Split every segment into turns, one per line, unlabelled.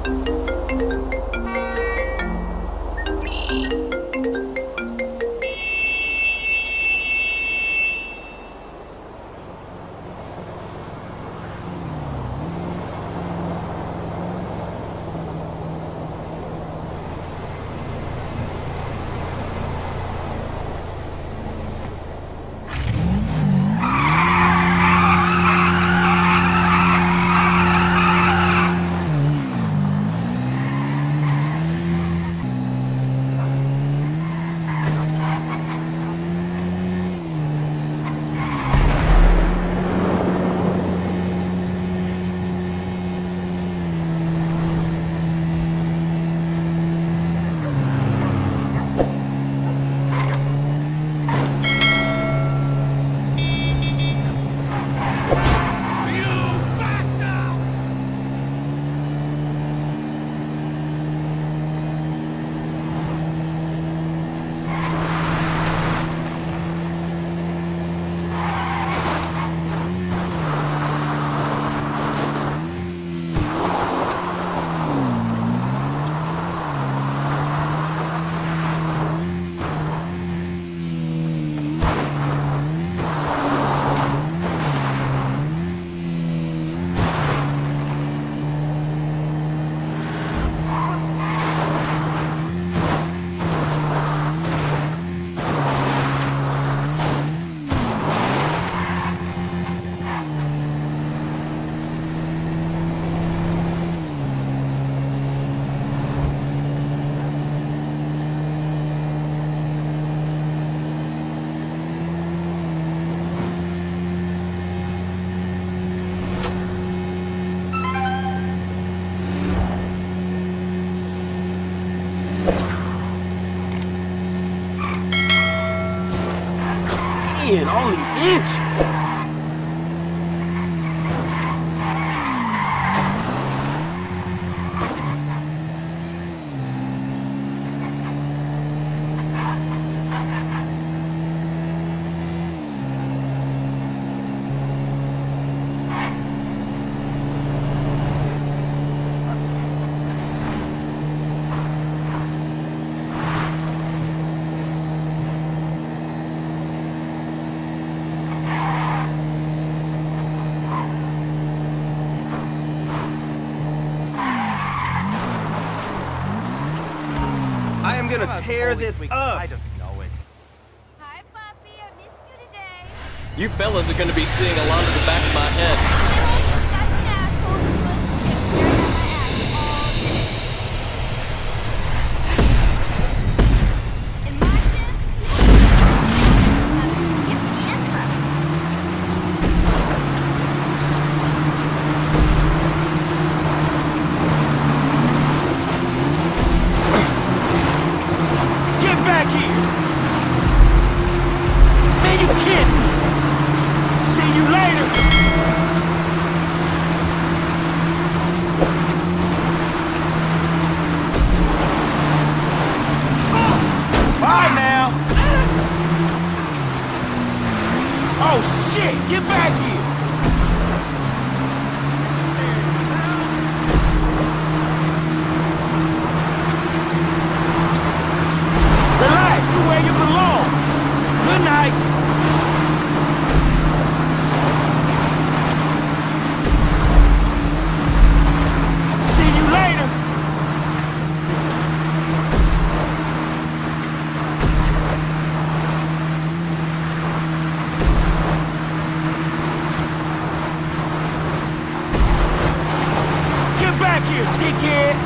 Only inches. I'm gonna tear this up.
I just know it.
Hi, Puppy. I missed you today.
You fellas are gonna be seeing a lot of the back of my head.
Get back here! Relax, you're where you belong. Good night. See you later. Back here, dickhead!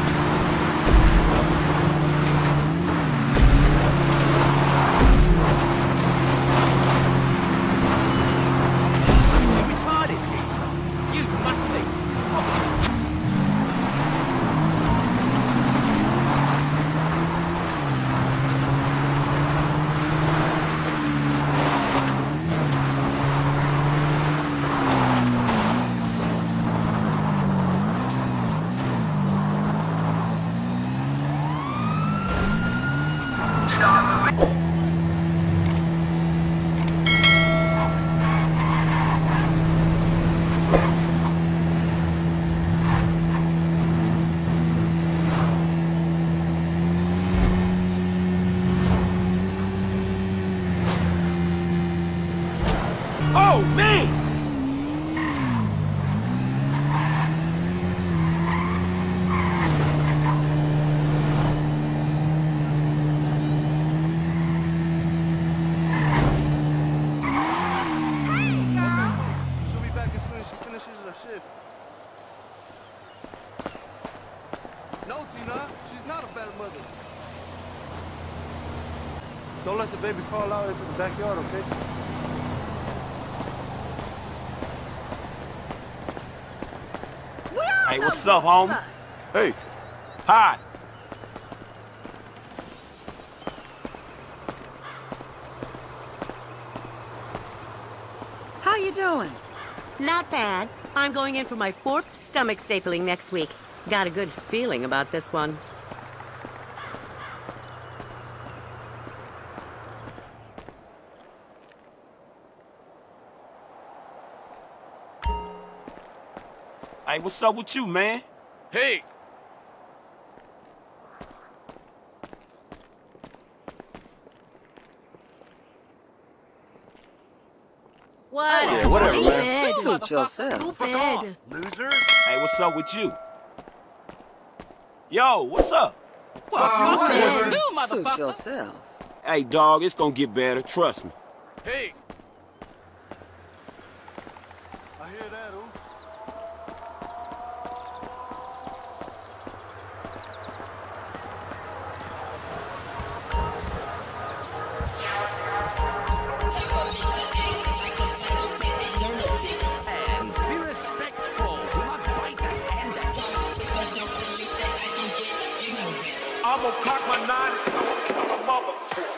You retarded, Keith. You must be.
No, Tina, she's not a bad mother. Don't let the baby fall out into the backyard, okay?
Hey, what's up, homie?
Hey.
Hi.
How you doing?
Not bad. I'm going in for my 4th stomach stapling next week. Got a good feeling about this one.
Hey, what's up with you, man?
Hey!
What?
Yeah, whatever, man.
Suit yourself.
Stupid.
Loser.
Hey, what's up with you? Yo, what's up?
Suit yourself.
Hey, dog, it's gonna get better, trust me.
Hey!
I hear that, ooh.
Hands, be respectful. Do not bite the hand that
I'm gonna cock my 9 and I'm gonna kill a mother.